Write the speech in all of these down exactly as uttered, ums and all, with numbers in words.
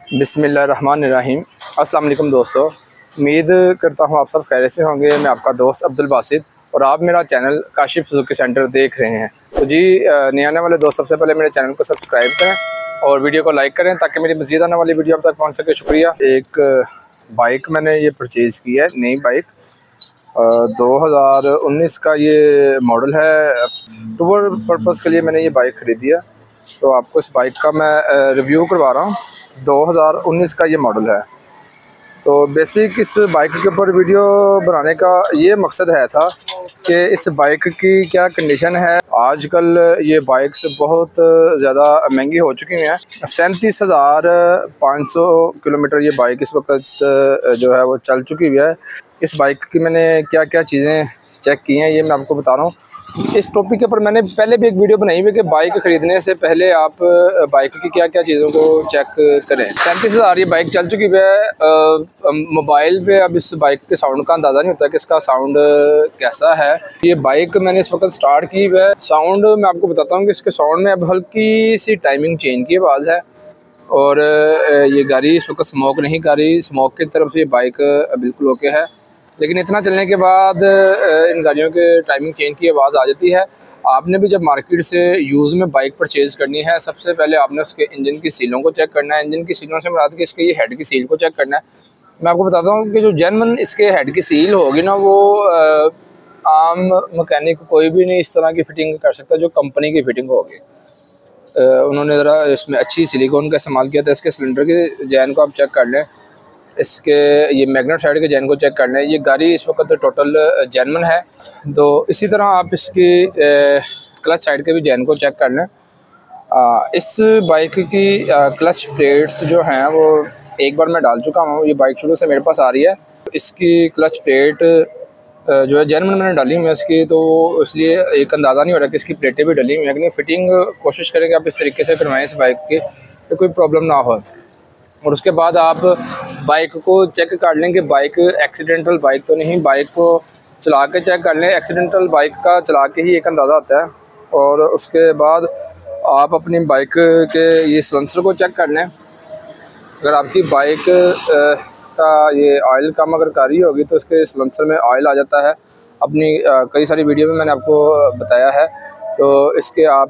बिस्मिल्लाहिर्रहमानिर्रहीम। अस्सलाम वालेकुम दोस्तों, उम्मीद करता हूँ आप सब खैरियत से होंगे। मैं आपका दोस्त अब्दुल बासित और आप मेरा चैनल काशिफ सुजुकी सेंटर देख रहे हैं। तो जी नए आने वाले दोस्त सबसे पहले मेरे चैनल को सब्सक्राइब करें और वीडियो को लाइक करें ताकि मेरी मज़ीद आने वाली वीडियो आप तक पहुँच सके। शुक्रिया। एक बाइक मैंने ये परचेज़ की है, नई बाइक दो हज़ार उन्नीस का ये मॉडल है। टूर पर्पज़ के लिए मैंने ये बाइक ख़रीदी है, तो आपको इस बाइक का मैं रिव्यू करवा रहा हूँ। दो हज़ार उन्नीस का ये मॉडल है। तो बेसिक इस बाइक के ऊपर वीडियो बनाने का ये मकसद है था कि इस बाइक की क्या कंडीशन है। आजकल ये बाइक्स बहुत ज़्यादा महंगी हो चुकी हैं। सैंतीस हज़ार पाँच सौ किलोमीटर ये बाइक इस वक्त जो है वो चल चुकी हुई है। इस बाइक की मैंने क्या क्या चीज़ें चेक की हैं ये मैं आपको बता रहा हूँ। इस टॉपिक के ऊपर मैंने पहले भी एक वीडियो बनाई हुई है कि बाइक ख़रीदने से पहले आप बाइक की क्या क्या चीज़ों को चेक करें। सैंतीस हज़ार ये बाइक चल चुकी है। मोबाइल पे अब इस बाइक के साउंड का अंदाज़ा नहीं होता कि इसका साउंड कैसा है। ये बाइक मैंने इस वक्त स्टार्ट की है। साउंड मैं आपको बताता हूँ कि इसके साउंड में अब हल्की सी टाइमिंग चेन की आवाज़ है और ये गाड़ी इस वक्त स्मोक नहीं कर रही। स्मोक की तरफ से ये बाइक बिल्कुल ओके है, लेकिन इतना चलने के बाद इन गाड़ियों के टाइमिंग चेन की आवाज़ आ जाती है। आपने भी जब मार्केट से यूज़ में बाइक परचेज़ करनी है, सबसे पहले आपने उसके इंजन की सीलों को चेक करना है। इंजन की सीलों से मुराद कि इसके ये हेड की सील को चेक करना है। मैं आपको बताता हूँ कि जो जेन्युइन इसके हेड की सील होगी ना, वो आम मकैनिक कोई भी नहीं इस तरह की फ़िटिंग कर सकता जो कंपनी की फ़िटिंग होगी। उन्होंने ज़रा इसमें अच्छी सिलिकॉन का इस्तेमाल किया था। इसके सिलेंडर के जैन को आप चेक कर लें, इसके ये मैग्नेट साइड के जैन को चेक कर लें। ये गाड़ी इस वक्त टोटल जेन्युइन है। तो इसी तरह आप इसकी क्लच साइड के भी जैन को चेक कर लें। आ, इस बाइक की आ, क्लच प्लेट्स जो हैं वो एक बार मैं डाल चुका हूँ। ये बाइक शुरू से मेरे पास आ रही है। इसकी क्लच प्लेट जो है जेन्युइन मैंने डाली हुई है इसकी, तो इसलिए एक अंदाज़ा नहीं हो रहा कि इसकी प्लेटें भी डली हुई हैं कि नहीं। फिटिंग कोशिश करें कि आप इस तरीके से करवाएं इस बाइक की तो कोई प्रॉब्लम ना हो। और उसके बाद आप बाइक को चेक कर लें कि बाइक एक्सीडेंटल बाइक तो नहीं। बाइक को चला के चेक कर लें। एक्सीडेंटल बाइक का चला के ही एक अंदाज़ा आता है। और उसके बाद आप अपनी बाइक के ये सलेंसर को चेक कर लें। अगर आपकी बाइक का ये ऑयल कम अगर कर रही होगी तो इसके सलेंसर में ऑयल आ जाता है। अपनी कई सारी वीडियो में मैंने आपको बताया है। तो इसके आप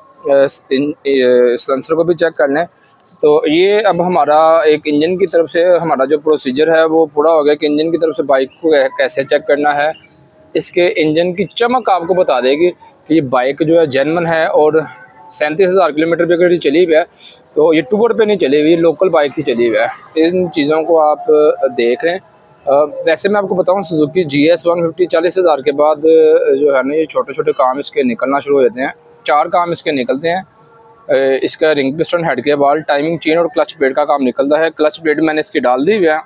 सलेंसर को भी चेक कर लें। तो ये अब हमारा एक इंजन की तरफ से हमारा जो प्रोसीजर है वो पूरा हो गया कि इंजन की तरफ से बाइक को कैसे चेक करना है। इसके इंजन की चमक आपको बता देगी कि ये बाइक जो है जेन्युइन है। और सैंतीस हज़ार किलोमीटर पे अगर ये चली हुई है तो ये टूर पे नहीं चली हुई, लोकल बाइक ही चली हुई है। इन चीज़ों को आप देख रहे हैं। वैसे मैं आपको बताऊँ Suzuki G S one fifty चालीस हज़ार के बाद जो है ना ये छोटे छोटे काम इसके निकलना शुरू हो जाते हैं। चार काम इसके निकलते हैं। इसका रिंग पिस्टन, हेड के बाल, टाइमिंग चेन और क्लच प्लेट का काम निकलता है। क्लच प्लेट मैंने इसकी डाल दी हुई है।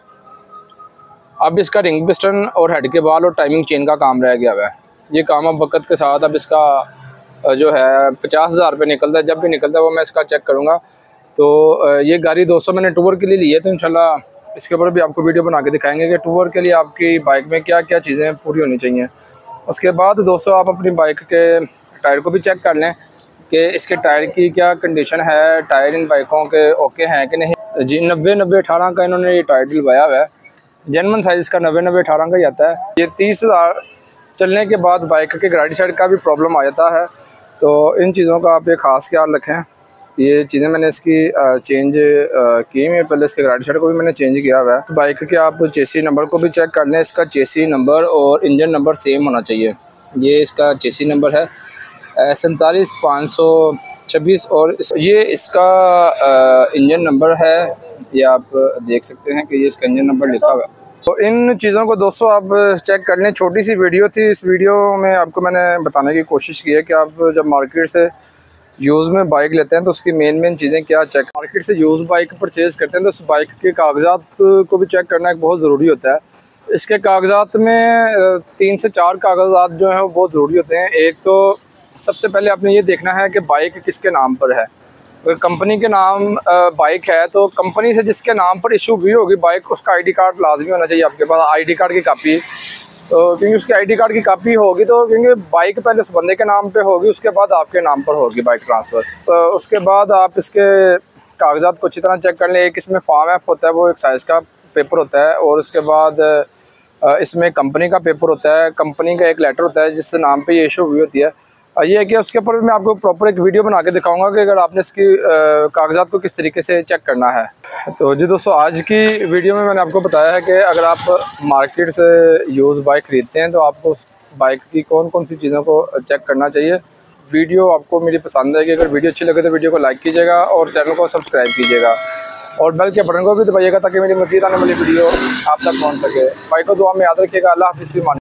अब इसका रिंग पिस्टन और हेड के बाल और टाइमिंग चेन का काम रह गया हुआ है। ये काम अब वक्त के साथ अब इसका जो है पचास हज़ार रुपये निकलता है। जब भी निकलता है वो मैं इसका चेक करूँगा। तो ये गाड़ी दोस्तों मैंने टूर के लिए ली है, तो इंशाल्लाह इसके ऊपर भी आपको वीडियो बना के दिखाएंगे कि टूर के लिए आपकी बाइक में क्या क्या चीज़ें पूरी होनी चाहिए। उसके बाद दोस्तों आप अपनी बाइक के टायर को भी चेक कर लें कि इसके टायर की क्या कंडीशन है। टायर इन बाइकों के ओके हैं कि नहीं। जी नब्बे नब्बे अठारह का इन्होंने ये टायर डलवाया हुआ है। जेन्युइन साइज़ का नब्बे नब्बे अठारह का ही आता है। ये तीस हज़ार चलने के बाद बाइक के गाड़ी साइड का भी प्रॉब्लम आ जाता है। तो इन चीज़ों का आप एक ख़ास ख्याल रखें। ये चीज़ें मैंने इसकी चेंज की हुई है। पहले इसके गाड़ी साइड को भी मैंने चेंज किया हुआ है। तो बाइक के आप चेसी नंबर को भी चेक कर लें। इसका चेसी नंबर और इंजन नंबर सेम होना चाहिए। ये इसका चेसी नंबर है सैंतालीस पाँच सौ छब्बीस और ये इसका इंजन नंबर है। ये आप देख सकते हैं कि ये इसका इंजन नंबर लिखा हुआ है। तो इन चीज़ों को दोस्तों आप चेक कर लें। छोटी सी वीडियो थी, इस वीडियो में आपको मैंने बताने की कोशिश की है कि आप जब मार्केट से यूज़ में बाइक लेते हैं तो उसकी मेन मेन चीज़ें क्या चेक। मार्केट से यूज़ बाइक परचेज़ करते हैं तो उस बाइक के कागजात को भी चेक करना एक बहुत ज़रूरी होता है। इसके कागजात में तीन से चार कागजात जो हैं वो बहुत ज़रूरी होते हैं। एक तो सबसे पहले आपने ये देखना है कि बाइक किसके नाम पर है। अगर कंपनी के नाम बाइक है तो कंपनी से जिसके नाम पर इशू हुई होगी बाइक, उसका आईडी कार्ड लाजमी होना चाहिए आपके पास। आईडी कार्ड की कापी, तो क्योंकि उसकी आईडी कार्ड की कापी होगी तो क्योंकि बाइक पहले उस बंदे के नाम पे होगी, उसके बाद आपके नाम पर होगी बाइक ट्रांसफ़र। तो उसके बाद आप इसके कागजात को अच्छी तरह चेक कर लें। एक इसमें फॉर्म एफ होता है, वो एक साइज़ का पेपर होता है, और उसके बाद इसमें कंपनी का पेपर होता है, कंपनी का एक लेटर होता है जिस नाम पे ये इशू हुई होती है। ये है कि उसके ऊपर मैं आपको प्रॉपर एक वीडियो बना के दिखाऊंगा कि अगर आपने इसकी कागजात को किस तरीके से चेक करना है। तो जी दोस्तों, आज की वीडियो में मैंने आपको बताया है कि अगर आप मार्केट से यूज़ बाइक ख़रीदते हैं तो आपको उस बाइक की कौन कौन सी चीज़ों को चेक करना चाहिए। वीडियो आपको मेरी पसंद है कि अगर वीडियो अच्छी लगे तो वीडियो को लाइक कीजिएगा और चैनल को सब्सक्राइब कीजिएगा और बेल के बटन को भी दबाइएगा ताकि मेरी मज़ीद आने वाली वीडियो आप तक पहुँच सके। बाइक को दुआ में याद रखिएगा। अल्लाह हाफ़िज़।